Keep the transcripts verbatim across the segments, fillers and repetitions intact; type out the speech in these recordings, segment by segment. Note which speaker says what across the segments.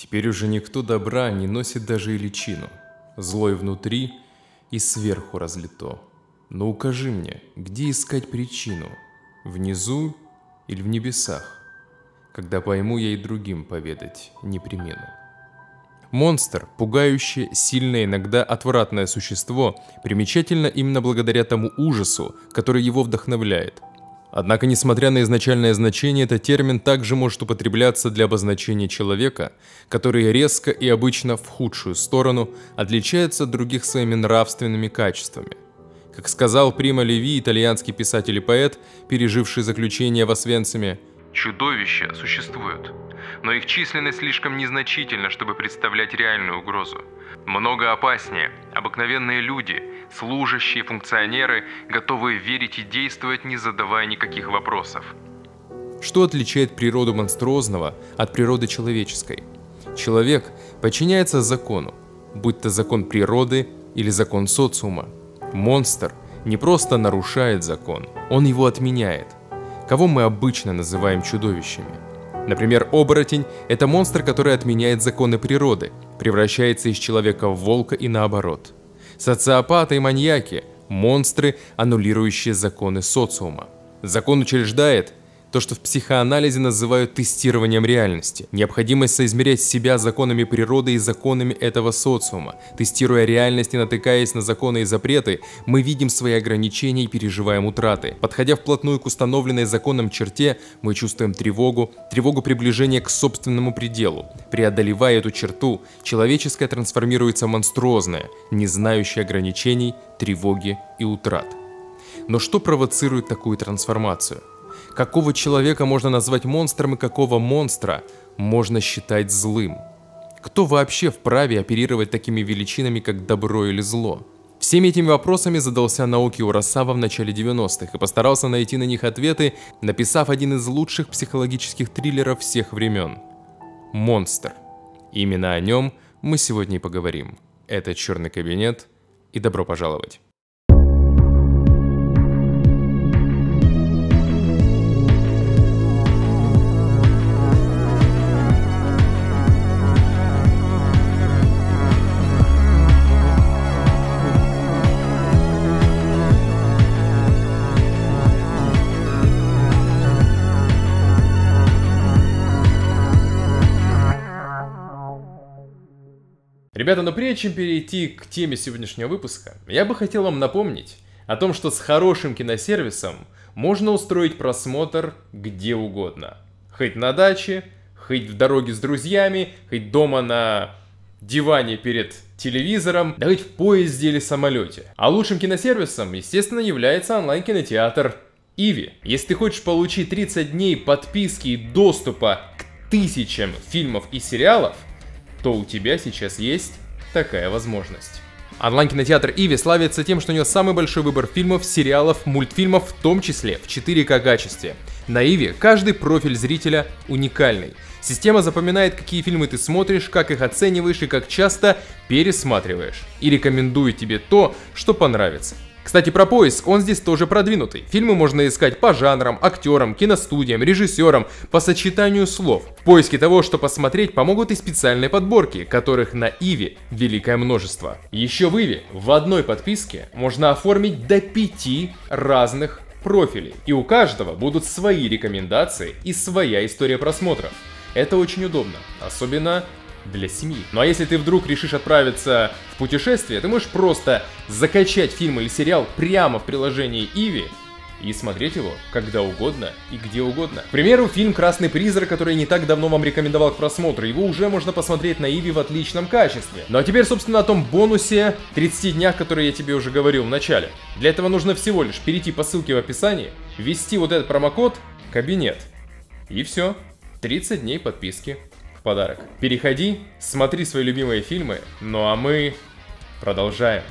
Speaker 1: Теперь уже никто добра не носит даже и личину. Злой внутри и сверху разлито. Но укажи мне, где искать причину? Внизу или в небесах? Когда пойму, я и другим поведать не премину. Монстр, пугающее, сильное, иногда отвратное существо, примечательно именно благодаря тому ужасу, который его вдохновляет. Однако, несмотря на изначальное значение, этот термин также может употребляться для обозначения человека, который резко и обычно в худшую сторону отличается от других своими нравственными качествами. Как сказал Прима Леви, итальянский писатель и поэт, переживший заключение в Освенциме, «Чудовища существуют, но их численность слишком незначительна, чтобы представлять реальную угрозу. Много опаснее обыкновенные люди, служащие, функционеры, готовые верить и действовать, не задавая никаких вопросов». Что отличает природу монструозного от природы человеческой? Человек подчиняется закону, будь то закон природы или закон социума. Монстр не просто нарушает закон, он его отменяет. Кого мы обычно называем чудовищами? Например, оборотень – это монстр, который отменяет законы природы, превращается из человека в волка и наоборот. Социопаты и маньяки – монстры, аннулирующие законы социума. Закон учреждает то, что в психоанализе называют тестированием реальности. Необходимость соизмерять себя законами природы и законами этого социума. Тестируя реальность и натыкаясь на законы и запреты, мы видим свои ограничения и переживаем утраты. Подходя вплотную к установленной законом черте, мы чувствуем тревогу, тревогу приближения к собственному пределу. Преодолевая эту черту, человеческое трансформируется в монструозное, не знающее ограничений, тревоги и утрат. Но что провоцирует такую трансформацию? Какого человека можно назвать монстром и какого монстра можно считать злым? Кто вообще вправе оперировать такими величинами, как добро или зло? Всеми этими вопросами задался Наоки Урасава в начале девяностых и постарался найти на них ответы, написав один из лучших психологических триллеров всех времен – «Монстр». Именно о нем мы сегодня и поговорим. Это «Черный кабинет» и добро пожаловать! Ребята, но прежде чем перейти к теме сегодняшнего выпуска, я бы хотел вам напомнить о том, что с хорошим киносервисом можно устроить просмотр где угодно. Хоть на даче, хоть в дороге с друзьями, хоть дома на диване перед телевизором, да хоть в поезде или самолете. А лучшим киносервисом, естественно, является онлайн-кинотеатр Иви. Если ты хочешь получить тридцать дней подписки и доступа к тысячам фильмов и сериалов, то у тебя сейчас есть такая возможность. Онлайн-кинотеатр Иви славится тем, что у него самый большой выбор фильмов, сериалов, мультфильмов, в том числе в четыре ка качестве. На Иви каждый профиль зрителя уникальный. Система запоминает, какие фильмы ты смотришь, как их оцениваешь и как часто пересматриваешь. И рекомендует тебе то, что понравится. Кстати, про поиск, он здесь тоже продвинутый. Фильмы можно искать по жанрам, актерам, киностудиям, режиссерам, по сочетанию слов. В поиске того, что посмотреть, помогут и специальные подборки, которых на Иви великое множество. Еще в Иви в одной подписке можно оформить до пяти разных профилей. И у каждого будут свои рекомендации и своя история просмотров. Это очень удобно, особенно для семьи. Ну а если ты вдруг решишь отправиться в путешествие, ты можешь просто закачать фильм или сериал прямо в приложении Иви и смотреть его когда угодно и где угодно. К примеру, фильм «Красный призрак», который я не так давно вам рекомендовал к просмотру, его уже можно посмотреть на Иви в отличном качестве. Ну а теперь, собственно, о том бонусе тридцати днях, который я тебе уже говорил в начале. Для этого нужно всего лишь перейти по ссылке в описании, ввести вот этот промокод «Кабинет». И все. тридцать дней подписки в подарок. Переходи, смотри свои любимые фильмы, ну а мы продолжаем.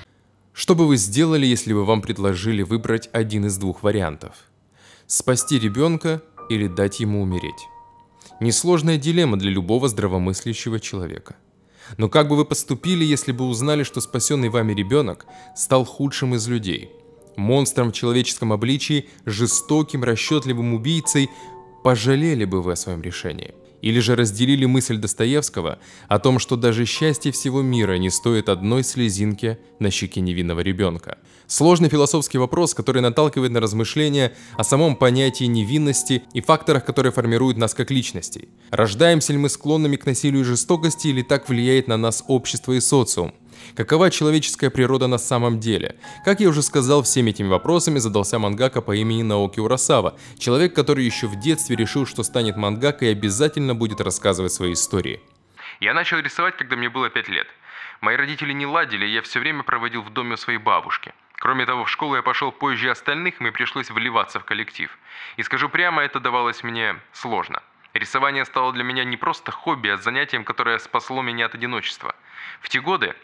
Speaker 1: Что бы вы сделали, если бы вам предложили выбрать один из двух вариантов? Спасти ребенка или дать ему умереть? Несложная дилемма для любого здравомыслящего человека. Но как бы вы поступили, если бы узнали, что спасенный вами ребенок стал худшим из людей? Монстром в человеческом обличии, жестоким, расчетливым убийцей? Пожалели бы вы о своем решении? Или же разделили мысль Достоевского о том, что даже счастье всего мира не стоит одной слезинки на щеке невинного ребенка. Сложный философский вопрос, который наталкивает на размышления о самом понятии невинности и факторах, которые формируют нас как личностей. Рождаемся ли мы склонными к насилию и жестокости, или так влияет на нас общество и социум? Какова человеческая природа на самом деле? Как я уже сказал, всеми этими вопросами задался мангака по имени Наоки Урасава, человек, который еще в детстве решил, что станет мангака и обязательно будет рассказывать свои истории.
Speaker 2: Я начал рисовать, когда мне было пять лет. Мои родители не ладили, и я все время проводил в доме у своей бабушки. Кроме того, в школу я пошел позже остальных, и мне пришлось вливаться в коллектив. И скажу прямо, это давалось мне сложно. Рисование стало для меня не просто хобби, а занятием, которое спасло меня от одиночества. В те годы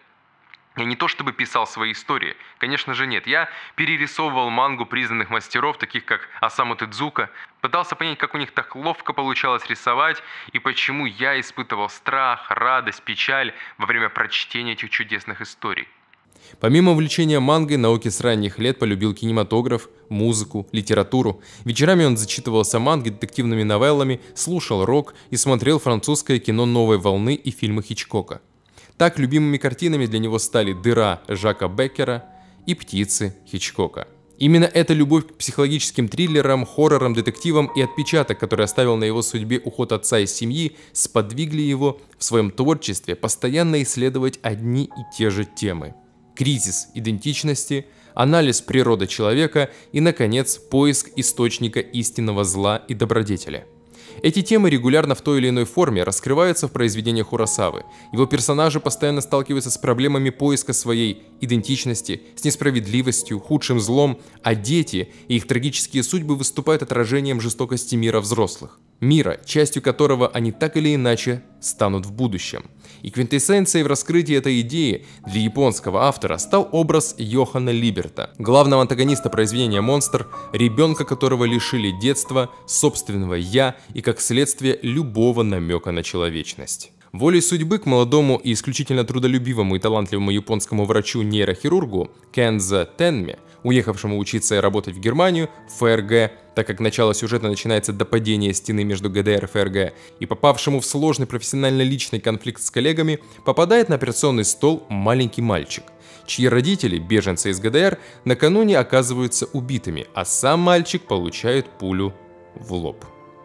Speaker 2: я не то чтобы писал свои истории, конечно же нет. Я перерисовывал мангу признанных мастеров, таких как Осаму Тедзука, пытался понять, как у них так ловко получалось рисовать, и почему я испытывал страх, радость, печаль во время прочтения этих чудесных историй.
Speaker 1: Помимо увлечения мангой, Наоки с ранних лет полюбил кинематограф, музыку, литературу. Вечерами он зачитывался манго, детективными новеллами, слушал рок и смотрел французское кино новой волны и фильмы Хичкока. Так любимыми картинами для него стали «Дыра» Жака Беккера и «Птицы» Хичкока. Именно эта любовь к психологическим триллерам, хоррорам, детективам и отпечаток, который оставил на его судьбе уход отца из семьи, сподвигли его в своем творчестве постоянно исследовать одни и те же темы. Кризис идентичности, анализ природы человека и, наконец, поиск источника истинного зла и добродетели. Эти темы регулярно в той или иной форме раскрываются в произведениях Урасавы. Его персонажи постоянно сталкиваются с проблемами поиска своей идентичности, с несправедливостью, худшим злом, а дети и их трагические судьбы выступают отражением жестокости мира взрослых. Мира, частью которого они так или иначе станут в будущем. И квинтэссенцией в раскрытии этой идеи для японского автора стал образ Йохана Либерта, главного антагониста произведения «Монстр», ребенка, которого лишили детства, собственного «я» и, как следствие, любого намека на человечность. Волей судьбы к молодому и исключительно трудолюбивому и талантливому японскому врачу-нейрохирургу Кензо Тенме, уехавшему учиться и работать в Германию, ФРГ, так как начало сюжета начинается до падения стены между ГДР и ФРГ, и попавшему в сложный профессионально-личный конфликт с коллегами, попадает на операционный стол маленький мальчик, чьи родители, беженцы из ГДР, накануне оказываются убитыми, а сам мальчик получает пулю в лоб.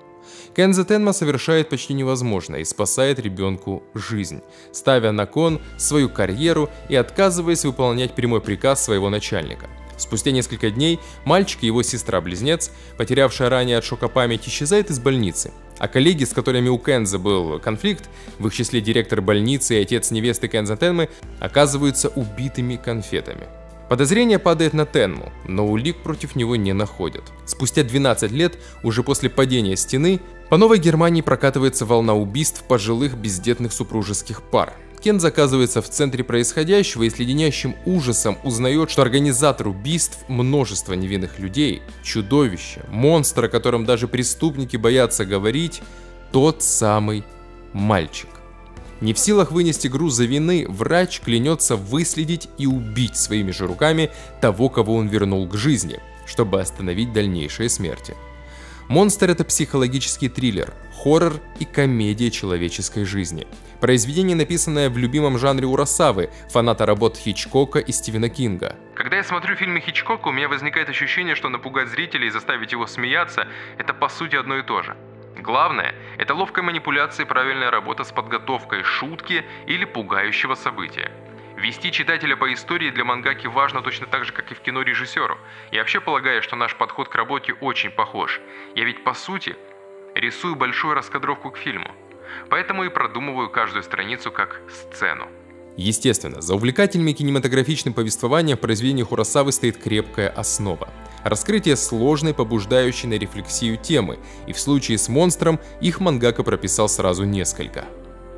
Speaker 1: Кензо Тенма совершает почти невозможное и спасает ребенку жизнь, ставя на кон свою карьеру и отказываясь выполнять прямой приказ своего начальника. Спустя несколько дней мальчик и его сестра-близнец, потерявшая ранее от шока память, исчезают из больницы, а коллеги, с которыми у Кензо был конфликт, в их числе директор больницы и отец невесты Кензо Тенмы, оказываются убитыми конфетами. Подозрение падает на Тенму, но улик против него не находят. Спустя двенадцать лет, уже после падения стены, по Новой Германии прокатывается волна убийств пожилых бездетных супружеских пар. Кензо оказывается в центре происходящего и с леденящим ужасом узнает, что организатор убийств множества невинных людей, чудовище, монстр, о котором даже преступники боятся говорить, тот самый мальчик. Не в силах вынести груза вины, врач клянется выследить и убить своими же руками того, кого он вернул к жизни, чтобы остановить дальнейшие смерти. «Монстр» — это психологический триллер, хоррор и комедия человеческой жизни. Произведение, написанное в любимом жанре Урасавы, фаната работ Хичкока и Стивена Кинга.
Speaker 2: Когда я смотрю фильмы Хичкока, у меня возникает ощущение, что напугать зрителя и заставить его смеяться – это по сути одно и то же. Главное – это ловкая манипуляция и правильная работа с подготовкой шутки или пугающего события. Вести читателя по истории для мангаки важно точно так же, как и в кино режиссеру. Я вообще полагаю, что наш подход к работе очень похож. Я ведь по сути рисую большую раскадровку к фильму. Поэтому и продумываю каждую страницу как сцену.
Speaker 1: Естественно, за увлекательным кинематографичным повествованием в произведениях Урасавы стоит крепкая основа. Раскрытие сложной, побуждающей на рефлексию темы, и в случае с «Монстром» их мангака прописал сразу несколько.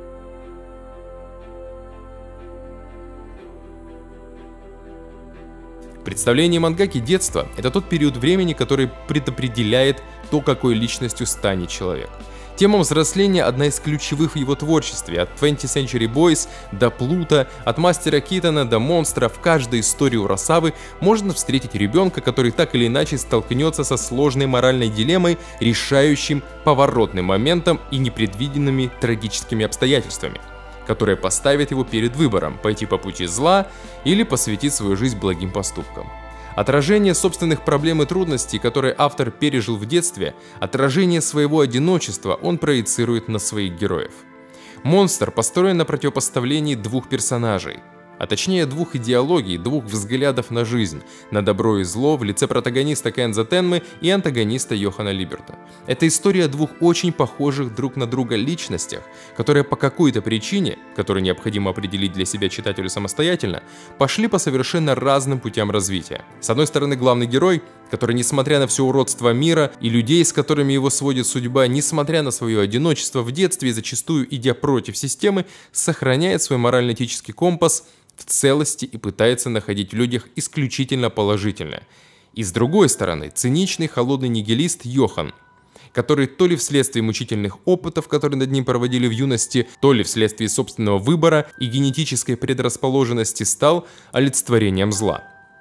Speaker 1: Представление мангаки детства – это тот период времени, который предопределяет то, какой личностью станет человек. Тема взросления – одна из ключевых в его творчестве. От twentieth Century Boys до Плута, от Мастера Китона до Монстра, в каждой истории Урасавы можно встретить ребенка, который так или иначе столкнется со сложной моральной дилеммой, решающим поворотным моментом и непредвиденными трагическими обстоятельствами, которые поставят его перед выбором – пойти по пути зла или посвятить свою жизнь благим поступкам. Отражение собственных проблем и трудностей, которые автор пережил в детстве, отражение своего одиночества он проецирует на своих героев. «Монстр» построен на противопоставлении двух персонажей, а точнее двух идеологий, двух взглядов на жизнь, на добро и зло в лице протагониста Кенза Тенмы и антагониста Йохана Либерта. Это история о двух очень похожих друг на друга личностях, которые по какой-то причине, которую необходимо определить для себя читателю самостоятельно, пошли по совершенно разным путям развития. С одной стороны, главный герой, который, несмотря на все уродство мира и людей, с которыми его сводит судьба, несмотря на свое одиночество в детстве и зачастую идя против системы, сохраняет свой морально-этический компас в целости и пытается находить в людях исключительно положительное. И с другой стороны, циничный, холодный нигилист Йохан, который то ли вследствие мучительных опытов, которые над ним проводили в юности, то ли вследствие собственного выбора и генетической предрасположенности стал олицетворением зла.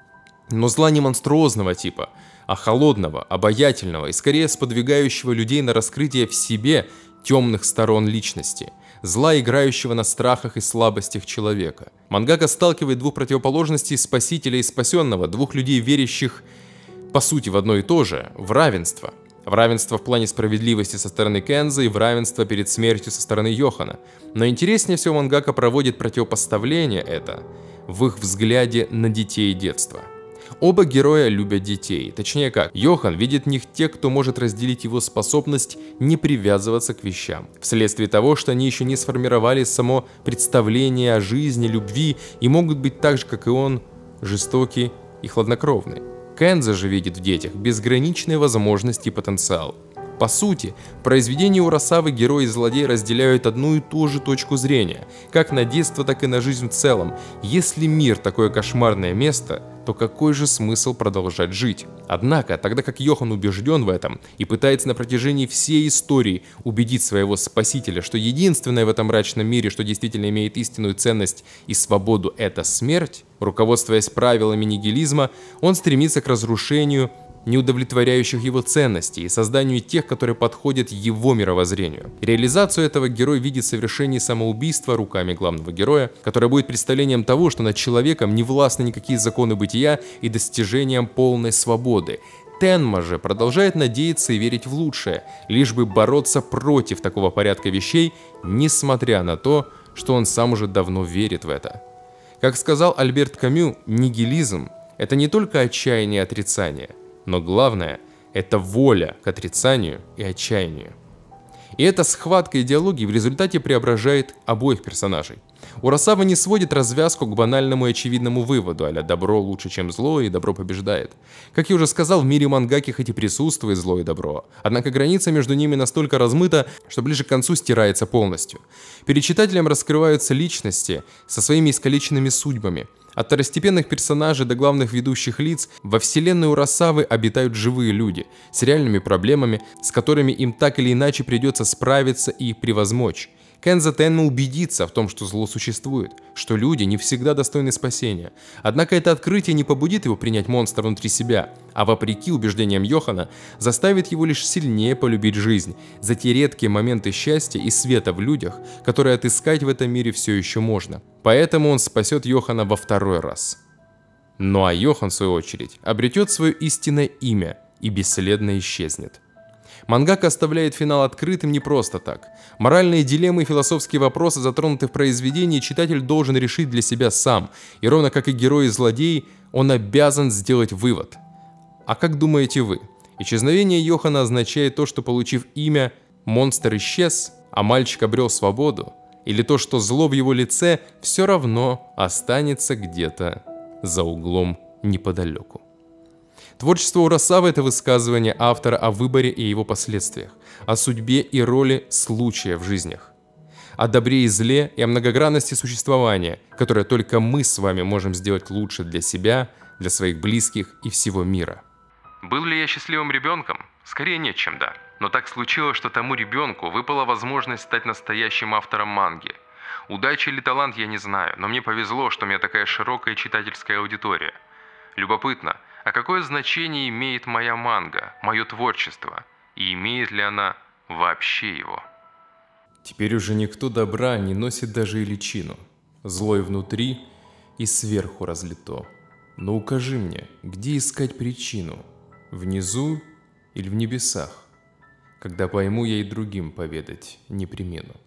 Speaker 1: Но зла не монструозного типа, а холодного, обаятельного и скорее сподвигающего людей на раскрытие в себе темных сторон личности, зла, играющего на страхах и слабостях человека. Мангака сталкивает двух противоположностей спасителя и спасенного, двух людей, верящих, по сути, в одно и то же, в равенство. В равенство в плане справедливости со стороны Кенза и в равенство перед смертью со стороны Йохана. Но интереснее всего мангака проводит противопоставление это в их взгляде на детей детства. Оба героя любят детей, точнее как, Йохан видит в них тех, кто может разделить его способность не привязываться к вещам, вследствие того, что они еще не сформировали само представление о жизни, любви и могут быть так же, как и он, жестоки и хладнокровны. Кенза же видит в детях безграничные возможности и потенциал. По сути, в произведении Урасавы герои и злодеи разделяют одну и ту же точку зрения, как на детство, так и на жизнь в целом. Если мир такое кошмарное место, то какой же смысл продолжать жить? Однако, тогда как Йохан убежден в этом и пытается на протяжении всей истории убедить своего спасителя, что единственное в этом мрачном мире, что действительно имеет истинную ценность и свободу, это смерть, руководствуясь правилами нигилизма, он стремится к разрушению неудовлетворяющих его ценностей и созданию тех, которые подходят его мировоззрению. Реализацию этого герой видит в совершении самоубийства руками главного героя, которое будет представлением того, что над человеком не властны никакие законы бытия и достижением полной свободы. Тенма же продолжает надеяться и верить в лучшее, лишь бы бороться против такого порядка вещей, несмотря на то, что он сам уже давно верит в это. Как сказал Альберт Камю, нигилизм – это не только отчаяние и отрицание, но главное – это воля к отрицанию и отчаянию. И эта схватка идеологии в результате преображает обоих персонажей. Урасава не сводит развязку к банальному и очевидному выводу, а-ля добро лучше, чем зло, и добро побеждает. Как я уже сказал, в мире мангаки хоть и присутствует зло и добро, однако граница между ними настолько размыта, что ближе к концу стирается полностью. Перед читателем раскрываются личности со своими искалеченными судьбами. От второстепенных персонажей до главных ведущих лиц во вселенной Урасавы обитают живые люди с реальными проблемами, с которыми им так или иначе придется справиться и их превозмочь. Кенза Тенма убедится в том, что зло существует, что люди не всегда достойны спасения. Однако это открытие не побудит его принять монстра внутри себя, а вопреки убеждениям Йохана заставит его лишь сильнее полюбить жизнь, за те редкие моменты счастья и света в людях, которые отыскать в этом мире все еще можно. Поэтому он спасет Йохана во второй раз. Ну а Йохан, в свою очередь, обретет свое истинное имя и бесследно исчезнет. Мангака оставляет финал открытым не просто так. Моральные дилеммы и философские вопросы, затронутые в произведении, читатель должен решить для себя сам. И ровно как и герои и злодеи, он обязан сделать вывод. А как думаете вы? Исчезновение Йохана означает то, что, получив имя, монстр исчез, а мальчик обрел свободу? Или то, что зло в его лице все равно останется где-то за углом неподалеку? Творчество Урасавы – это высказывание автора о выборе и его последствиях, о судьбе и роли случая в жизнях, о добре и зле и о многогранности существования, которое только мы с вами можем сделать лучше для себя, для своих близких и всего мира.
Speaker 2: Был ли я счастливым ребенком? Скорее нет, чем да. Но так случилось, что тому ребенку выпала возможность стать настоящим автором манги. Удача или талант я не знаю, но мне повезло, что у меня такая широкая читательская аудитория. Любопытно, а какое значение имеет моя манга, мое творчество? И имеет ли она вообще его?
Speaker 1: Теперь уже никто добра не носит даже и личину. Злой внутри и сверху разлито. Но укажи мне, где искать причину? Внизу или в небесах? Когда пойму, я и другим поведать не премину.